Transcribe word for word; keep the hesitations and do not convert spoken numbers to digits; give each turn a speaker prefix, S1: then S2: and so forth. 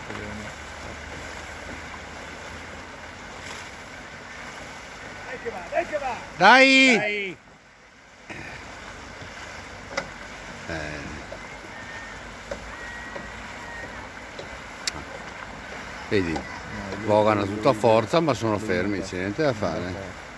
S1: Dai che va, dai che va!
S2: Dai!
S1: Dai!
S2: Eh. Vedi, vogano a tutta forza ma sono fermi, c'è niente da fare.